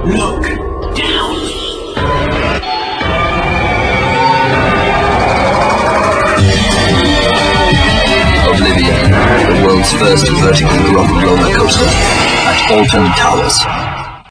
Look down. Oblivion, the world's first vertical drop roller coaster at Alton Towers.